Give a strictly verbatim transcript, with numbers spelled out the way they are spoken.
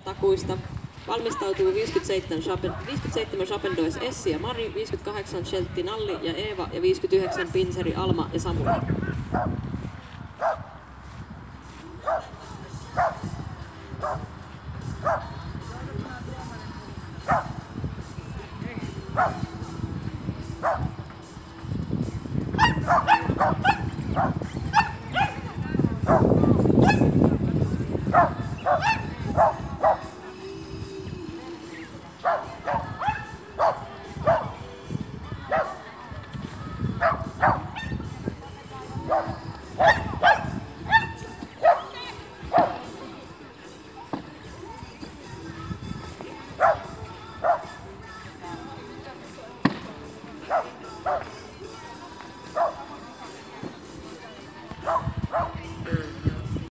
takuista. Valmistautuu viisikymmentäseitsemän Chapendois Essi ja Mari, viisikymmentäkahdeksan Sheltti Nalli ja Eeva ja viisikymmentäyhdeksän Pinseri Alma ja Samuli.